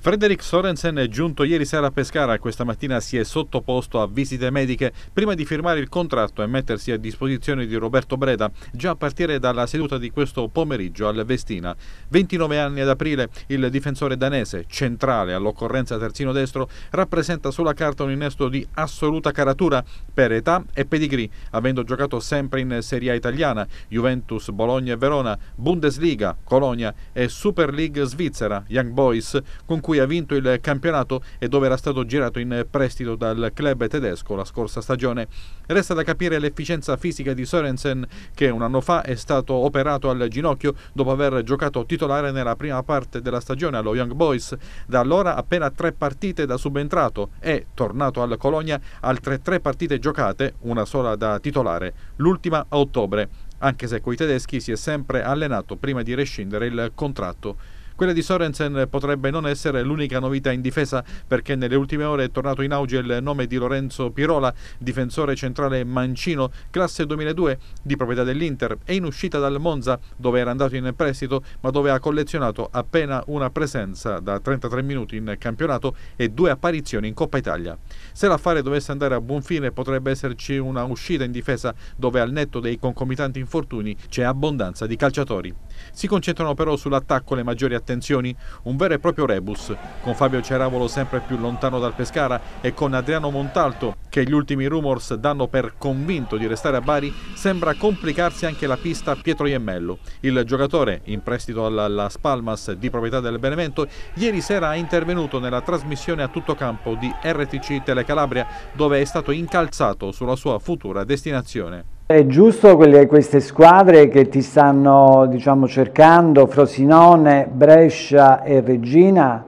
Fredrik Sorensen, giunto ieri sera a Pescara, questa mattina si è sottoposto a visite mediche prima di firmare il contratto e mettersi a disposizione di Roberto Breda, già a partire dalla seduta di questo pomeriggio al Vestina. 29 anni ad aprile, il difensore danese, centrale all'occorrenza terzino destro, rappresenta sulla carta un innesto di assoluta caratura per età e pedigree, avendo giocato sempre in Serie A italiana, Juventus, Bologna e Verona, Bundesliga, Colonia e Super League svizzera, Young Boys, con cui ha vinto il campionato e dove era stato girato in prestito dal club tedesco la scorsa stagione. Resta da capire l'efficienza fisica di Sorensen, che un anno fa è stato operato al ginocchio dopo aver giocato titolare nella prima parte della stagione allo Young Boys. Da allora appena 3 partite da subentrato e, tornato al Colonia, altre 3 partite giocate, una sola da titolare, l'ultima a ottobre, anche se coi tedeschi si è sempre allenato prima di rescindere il contratto. Quella di Sorensen potrebbe non essere l'unica novità in difesa, perché nelle ultime ore è tornato in auge il nome di Lorenzo Pirola, difensore centrale mancino, classe 2002, di proprietà dell'Inter e in uscita dal Monza, dove era andato in prestito, ma dove ha collezionato appena una presenza da 33 minuti in campionato e 2 apparizioni in Coppa Italia. Se l'affare dovesse andare a buon fine, potrebbe esserci una uscita in difesa dove, al netto dei concomitanti infortuni, c'è abbondanza di calciatori. Si concentrano però sull'attacco le maggiori attenzioni, un vero e proprio rebus, con Fabio Ceravolo sempre più lontano dal Pescara e con Adriano Montalto, che gli ultimi rumors danno per convinto di restare a Bari. Sembra complicarsi anche la pista Pietro Iemmello. Il giocatore, in prestito alla Las Palmas di proprietà del Benevento, ieri sera è intervenuto nella trasmissione a tutto campo di RTC Telecalabria, dove è stato incalzato sulla sua futura destinazione. È giusto queste squadre che ti stanno, diciamo, cercando, Frosinone, Brescia e Reggina?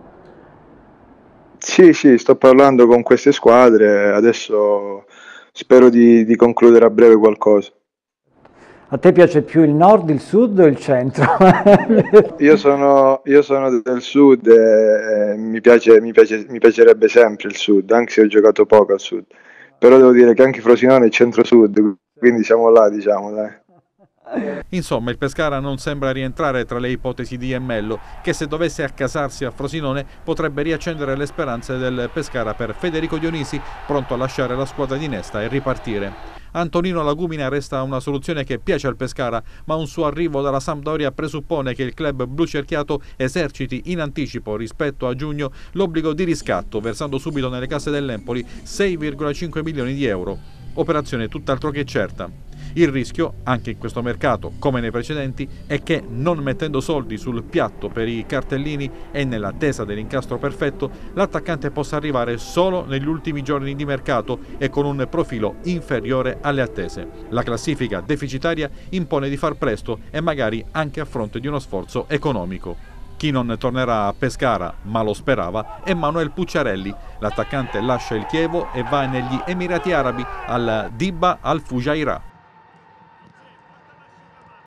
Sì, sto parlando con queste squadre, adesso spero di concludere a breve qualcosa. A te piace più il nord, il sud o il centro? Io sono del sud e mi piacerebbe sempre il sud, anche se ho giocato poco al sud. Però devo dire che anche Frosinone è centro-sud, quindi siamo là, diciamo, dai. Insomma, il Pescara non sembra rientrare tra le ipotesi di Iemmello, che se dovesse accasarsi a Frosinone potrebbe riaccendere le speranze del Pescara per Federico Dionisi, pronto a lasciare la squadra di Nesta e ripartire. Antonino Lagumina resta una soluzione che piace al Pescara, ma un suo arrivo dalla Sampdoria presuppone che il club blucerchiato eserciti in anticipo rispetto a giugno l'obbligo di riscatto, versando subito nelle casse dell'Empoli 6,5 milioni di euro. Operazione tutt'altro che certa. Il rischio, anche in questo mercato come nei precedenti, è che, non mettendo soldi sul piatto per i cartellini e nell'attesa dell'incastro perfetto, l'attaccante possa arrivare solo negli ultimi giorni di mercato e con un profilo inferiore alle attese. La classifica deficitaria impone di far presto e magari anche a fronte di uno sforzo economico. Chi non tornerà a Pescara, ma lo sperava, è Manuel Pucciarelli. L'attaccante lascia il Chievo e va negli Emirati Arabi al Dibba Al Fujairah.